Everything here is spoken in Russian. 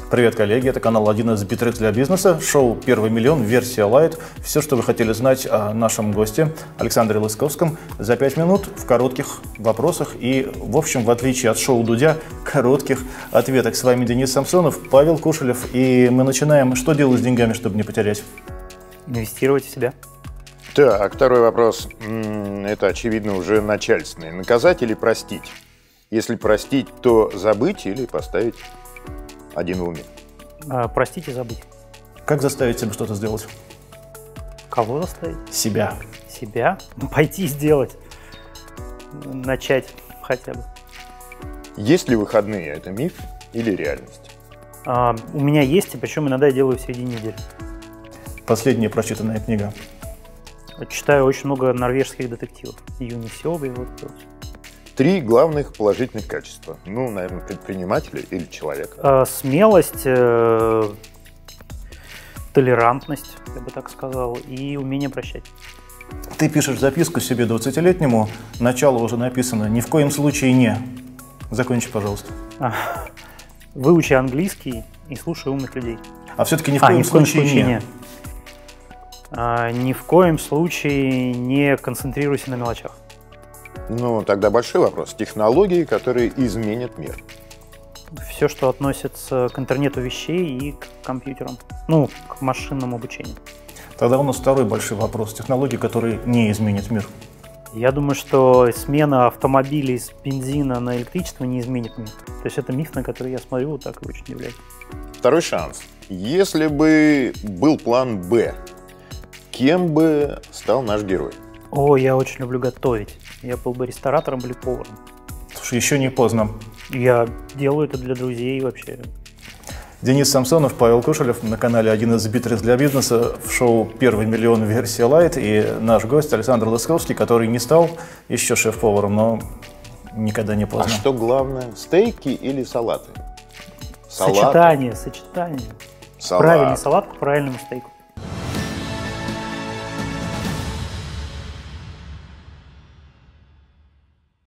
Привет, коллеги! Это канал 1 из Битрек для бизнеса, шоу «Первый миллион», версия Light. Все, что вы хотели знать о нашем госте Александре Лысковском за 5 минут в коротких вопросах и, в общем, в отличие от шоу Дудя, коротких ответах. С вами Денис Самсонов, Павел Кушелев, и мы начинаем. Что делать с деньгами, чтобы не потерять? Инвестировать в себя. Так, второй вопрос. Это, очевидно, уже начальственный. Наказать или простить? Если простить, то забыть или поставить один в уме? Простить и забыть. Как заставить себя что-то сделать? Кого заставить? Себя. Себя? Ну, пойти и сделать. Начать хотя бы. Есть ли выходные? Это миф или реальность? У меня есть, и причем иногда я делаю в середине недели. Последняя прочитанная книга. Читаю очень много норвежских детективов. Юни Сёбе, вот. 3 главных положительных качества. Ну, наверное, предпринимателя или человека. Смелость, толерантность, я бы так сказал, и умение прощать. Ты пишешь записку себе 20-летнему, начало уже написано «Ни в коем случае не». Закончи, пожалуйста. Выучи английский и слушай умных людей. А все-таки ни в коем случае не. Ни в коем случае не концентрируйся на мелочах. Ну, тогда большой вопрос. Технологии, которые изменят мир. Все, что относится к интернету вещей и к компьютерам. Ну, к машинному обучению. Тогда у нас второй большой вопрос. Технологии, которые не изменят мир. Я думаю, что смена автомобилей с бензина на электричество не изменит мир. То есть это миф, на который я смотрю вот так и очень удивляюсь. Второй шанс. Если бы был план «Б», кем бы стал наш герой? О, я очень люблю готовить. Я был бы ресторатором или поваром. Слушай, еще не поздно. Я делаю это для друзей вообще. Денис Самсонов, Павел Кушелев на канале 1 из Битрек для бизнеса в шоу «Первый миллион. Версия Light». И наш гость Александр Лысковский, который не стал еще шеф-поваром, но никогда не поздно. А что главное, стейки или салаты? Сочетание. Салат. Правильный салат к правильному стейку.